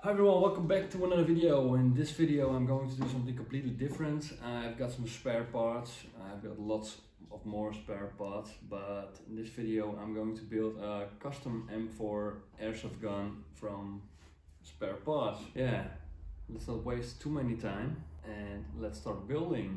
Hi everyone, welcome back to another video. In this video I'm going to do something completely different. I've got some spare parts. I've got lots of more spare parts, but in this video I'm going to build a custom M4 airsoft gun from spare parts. Yeah, let's not waste too many time and let's start building.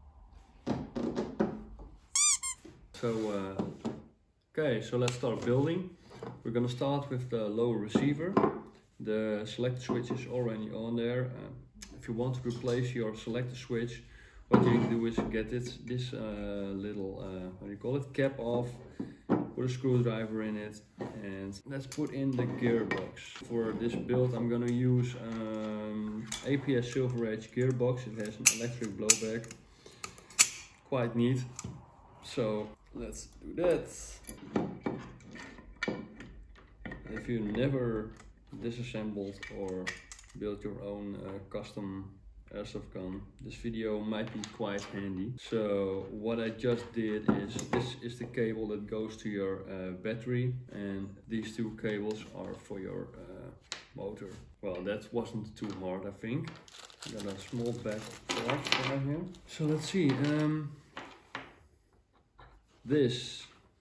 So let's start building. We're gonna start with the lower receiver. The selector switch is already on there. If you want to replace your selector switch, what you need to do is get this little how do you call it, cap off, put a screwdriver in it, and let's put in the gearbox. For this build I'm gonna use APS Silver Edge gearbox. It has an electric blowback, quite neat. So let's do that. If you never disassembled or build your own custom airsoft gun, this video might be quite handy. So what I just did is, this is the cable that goes to your battery, and these two cables are for your motor. Well, that wasn't too hard, I think. Got a small bag of parts right here. So let's see. This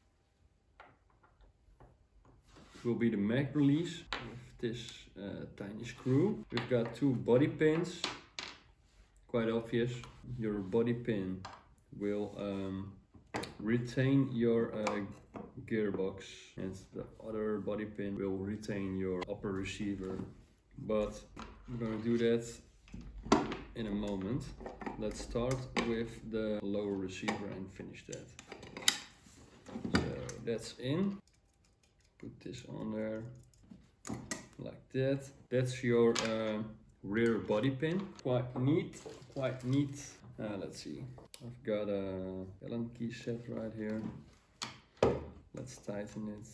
will be the mag release with this tiny screw. We've got two body pins, quite obvious. Your body pin will retain your gearbox, and the other body pin will retain your upper receiver. But I'm gonna do that in a moment. Let's start with the lower receiver and finish that. So that's in. Put this on there like that. That's your rear body pin. Quite neat, quite neat. Let's see. I've got a Allen key set right here. Let's tighten it.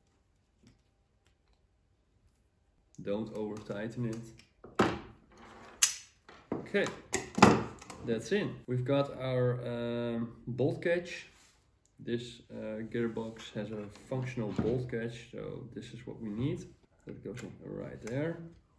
Don't over tighten it. Okay, that's in. We've got our bolt catch. This gearbox has a functional bolt catch, so this is what we need. That goes in right there.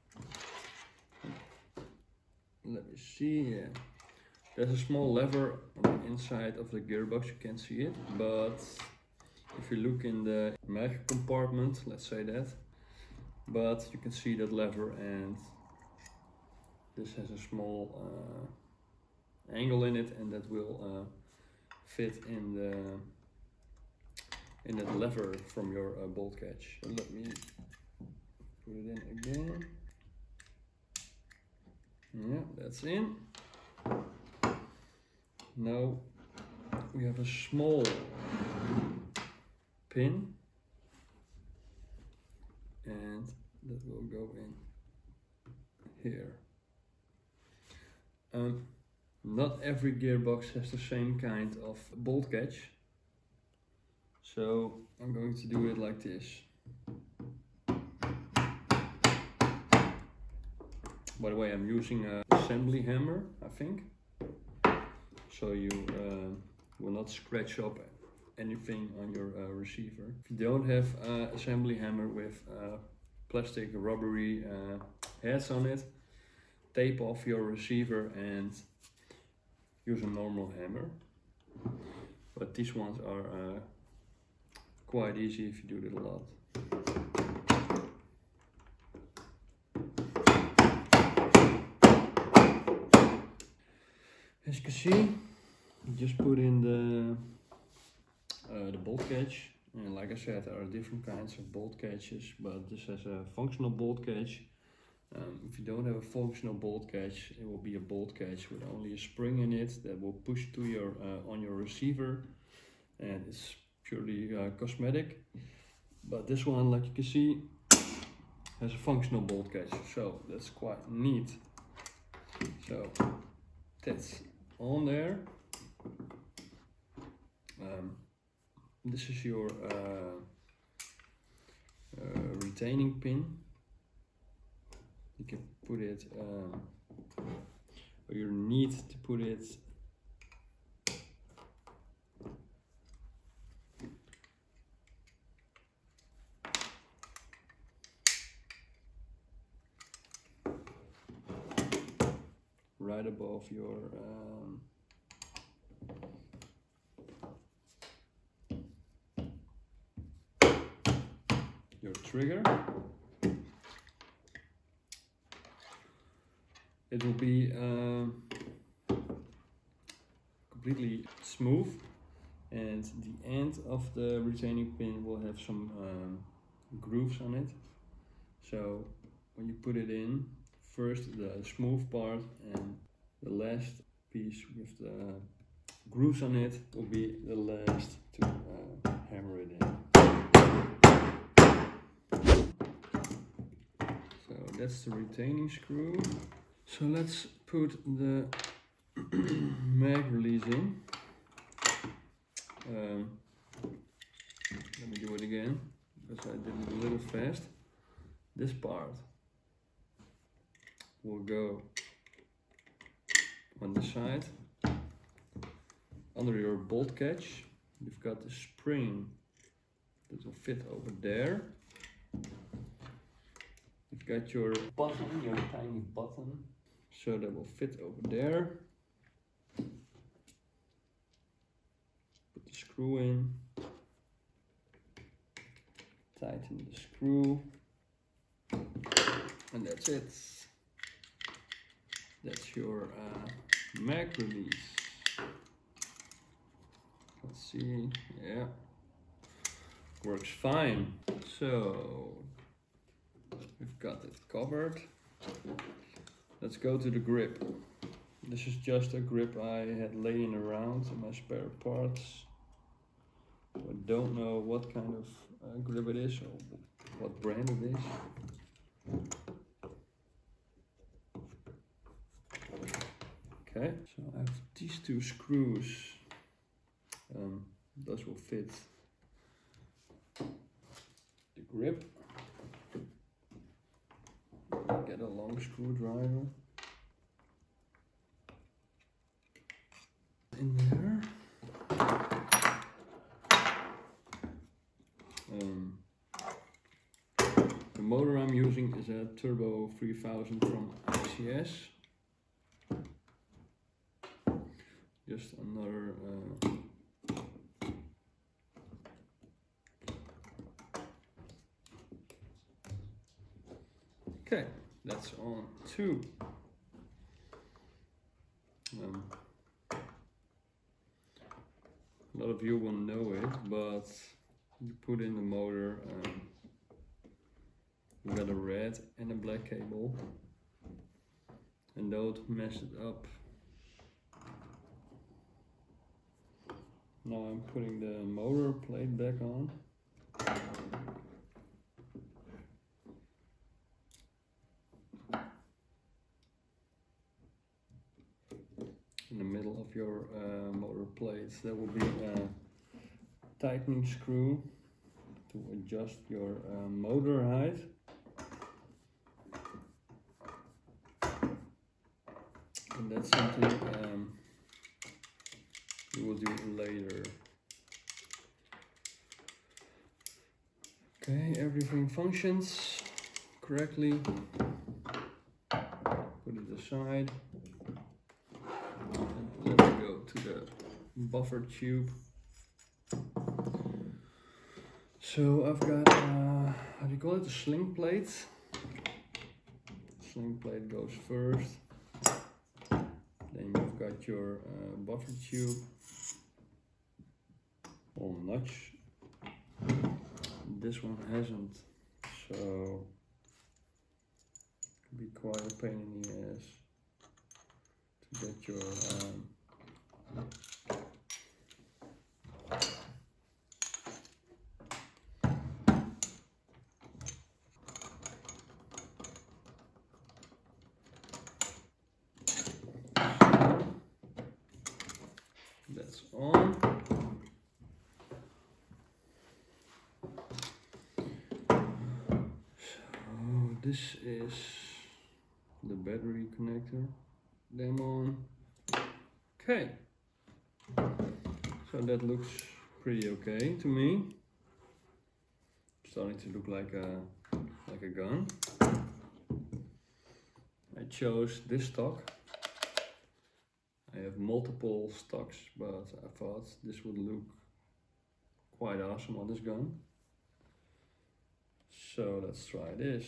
Let me see, yeah. There's a small lever on the inside of the gearbox, you can't see it, but if you look in the mag compartment, let's say that, but you can see that lever, and this has a small angle in it, and that will fit in that lever from your bolt catch. So let me put it in again. Yeah, that's in. Now we have a small pin, and that will go in here. Not every gearbox has the same kind of bolt catch, so I'm going to do it like this. By the way, I'm using an assembly hammer, I think, so you will not scratch up anything on your receiver. If you don't have an assembly hammer with plastic rubbery heads on it, tape off your receiver and use a normal hammer. But these ones are quite easy if you do it a lot. As you can see, just put in the bolt catch, and like I said, there are different kinds of bolt catches, but this has a functional bolt catch. If you don't have a functional bolt catch, it will be a bolt catch with only a spring in it that will push to your on your receiver, and it's purely cosmetic. But this one, like you can see, has a functional bolt catch, so that's quite neat. So that's on there. This is your retaining pin. You can put it, or you need to put it right above your trigger. It will be completely smooth, and the end of the retaining pin will have some grooves on it. So when you put it in, first the smooth part and the last piece with the grooves on it will be the last to hammer it in. So that's the retaining screw. So let's put the mag release in. Let me do it again, because I did it a little fast. This part will go on the side. Under your bolt catch, you've got the spring that will fit over there. You've got your button, your tiny button, so that will fit over there. Put the screw in, tighten the screw, and that's it. That's your mag release. Let's see, yeah, works fine. So we've got it covered. Let's go to the grip. This is just a grip I had laying around in my spare parts. I don't know what kind of grip it is or what brand it is. Okay, so I have these two screws. Those will fit the grip. Get a long screwdriver in there. The motor I'm using is a Turbo 3000 from ICS. Just another okay, that's on 2. A lot of you will know it, but you put in the motor, you got a red and a black cable, and don't mess it up. Now I'm putting the motor plate back on. In the middle of your motor plates there will be a tightening screw to adjust your motor height. And that's something we will do later. Okay, everything functions correctly. Put it aside. And let's go to the buffer tube. So I've got, how do you call it, a sling plate. Sling plate goes first. Then you've got your buffer tube. All notch. This one hasn't, so it can be quite a pain in the ass to get your that's on. This is the battery connector. Them on. Okay. So that looks pretty okay to me. Starting to look like a gun. I chose this stock multiple stocks, but I thought this would look quite awesome on this gun. So let's try this.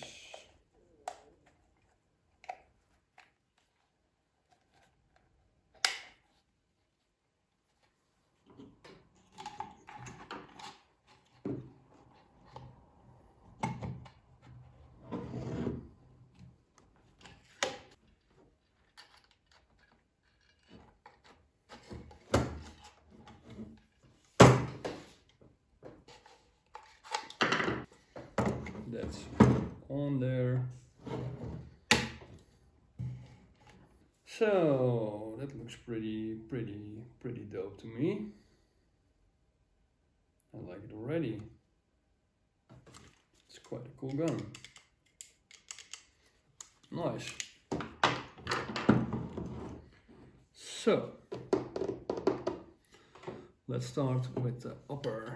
That's on there. So that looks pretty dope to me. I like it already. It's quite a cool gun. Nice. So let's start with the upper.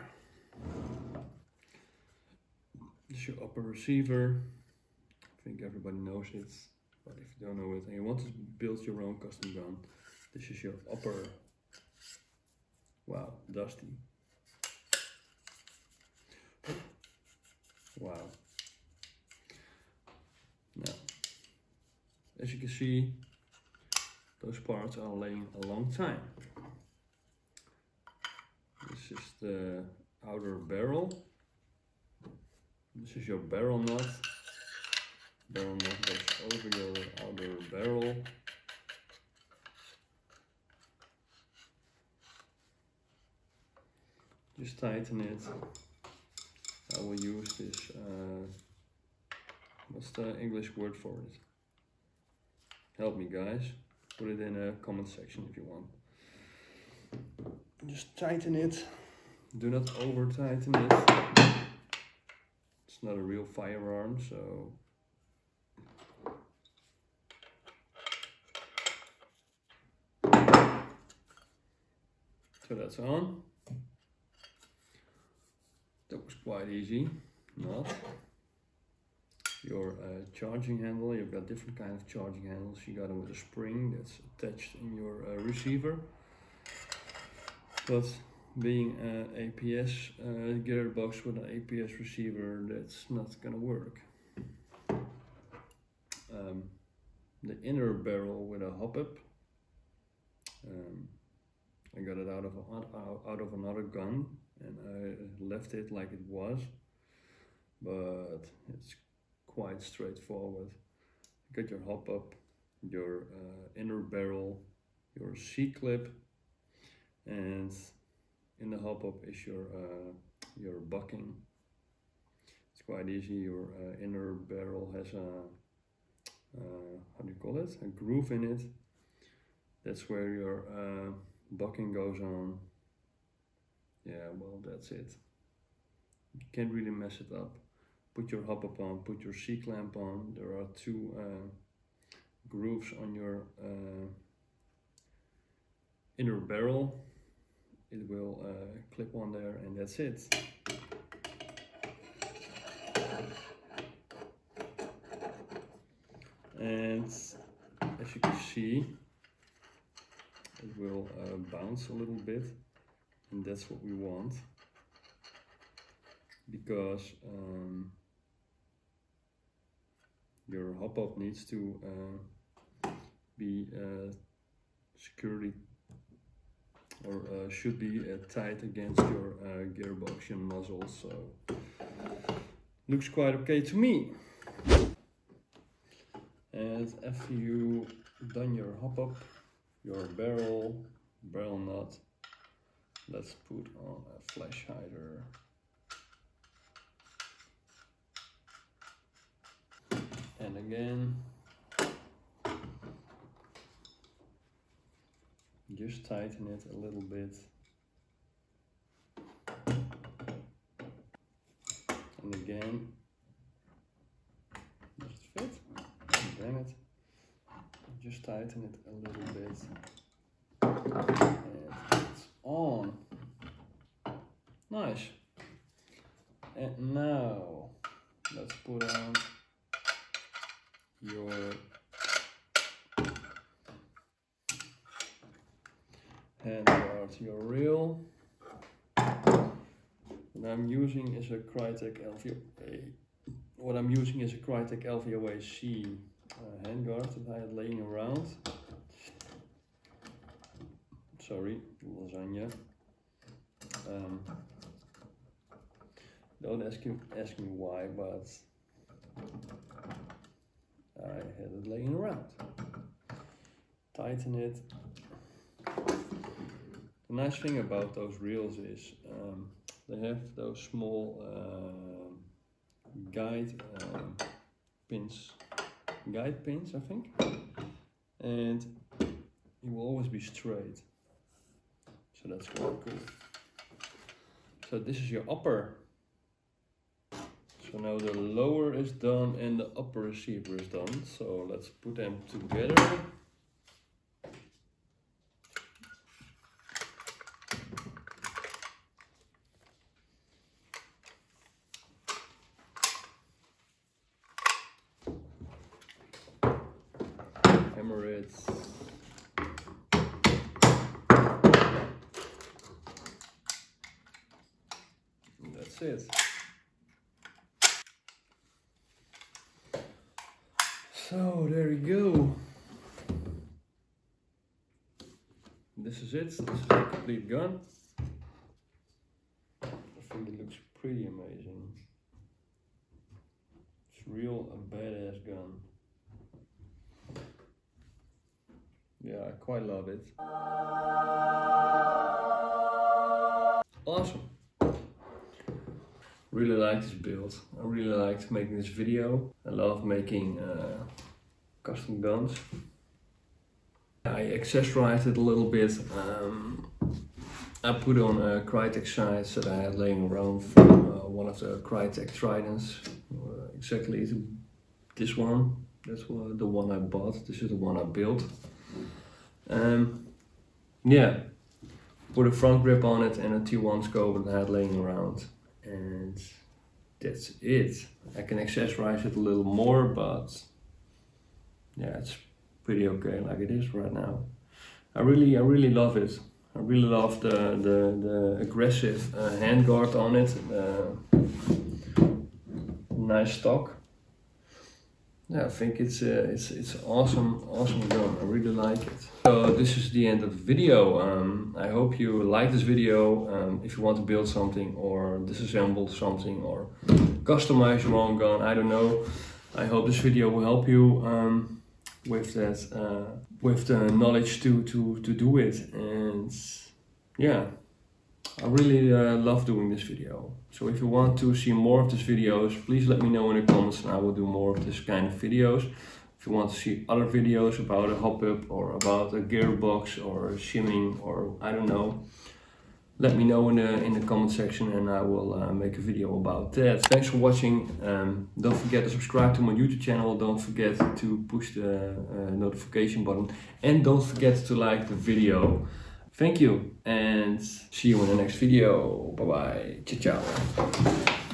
This is your upper receiver. I think everybody knows it, but if you don't know it and you want to build your own custom gun, this is your upper. Wow, dusty. Wow. Now, as you can see, those parts are laying a long time. This is the outer barrel. This is your barrel nut. Barrel nut goes over your outer barrel. Just tighten it. I will use this, what's the English word for it? Help me guys, put it in a comment section if you want. Just tighten it, do not over tighten it. It's not a real firearm, so that's on. That was quite easy. Not. Your charging handle, you've got different kind of charging handles. You got it with a spring that's attached in your receiver. But being an APS gearbox with an APS receiver, that's not gonna work. The inner barrel with a hop-up, I got it out of another gun and I left it like it was, but it's quite straightforward. You got your hop-up, your inner barrel, your C-clip, and in the hop-up is your bucking. It's quite easy. Your inner barrel has a how do you call it? A groove in it. That's where your bucking goes on. Yeah, well, that's it. You can't really mess it up. Put your hop-up on, put your C-clamp on. There are two grooves on your inner barrel. It will clip on there and that's it. And as you can see, it will bounce a little bit, and that's what we want, because your hop-up needs to be securely or should be tight against your gearbox, your muzzle, so looks quite okay to me. And after you've done your hop-up, your barrel nut, let's put on a flash hider. And again, just tighten it a little bit. And again, does it fit? Damn it. Just tighten it a little bit. And it's on. Nice. And now, let's put on your handguard your reel. What I'm using is a Crytek LVOA. What I'm using is a Crytek LVOA-C handguard that I had laying around. Sorry, lasagna. Don't ask me why, but I had it laying around. Tighten it. The nice thing about those reels is they have those small guide pins, I think, and it will always be straight. So that's quite cool. So this is your upper. So now the lower is done and the upper receiver is done. So let's put them together. Hammer it. And that's it. So there you go. This is it. This is a complete gun. I think it looks pretty amazing. It's real a badass gun. Yeah, I quite love it. Awesome. Really like this build. I really liked making this video. I love making custom guns. I accessorized it a little bit. I put on Crytek sights that I had laying around from one of the Crytek Tridents. Exactly this one. That's the one I bought. This is the one I built. Yeah, put a front grip on it and a T1 scope that I had laying around. And that's it. I can accessorize it a little more, but yeah, it's pretty okay like it is right now. I really love it. I really love the aggressive handguard on it. Nice stock. Yeah, I think it's awesome gun. I really like it. So this is the end of the video. I hope you like this video. If you want to build something or disassemble something or customize your own gun, I don't know. I hope this video will help you with that, with the knowledge to do it. And yeah, I really love doing this video. So if you want to see more of these videos, please let me know in the comments and I will do more of this kind of videos. If you want to see other videos about a hop-up or about a gearbox or shimming or I don't know, let me know in the comment section and I will make a video about that. Thanks for watching. Don't forget to subscribe to my YouTube channel. Don't forget to push the notification button and don't forget to like the video. Thank you and see you in the next video. Bye bye. Ciao ciao.